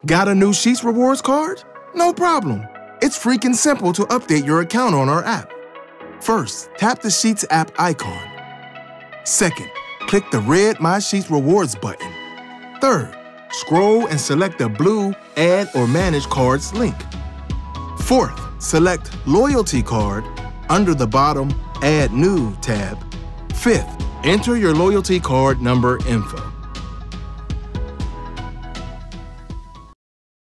Got a new Sheetz Rewardz card? No problem. It's freaking simple to update your account on our app. First, tap the Sheetz app icon. Second, click the red My Sheetz Rewardz button. Third, scroll and select the blue Add or Manage Cards link. Fourth, select Loyalty Card under the bottom Add New tab. Fifth, enter your loyalty card number info.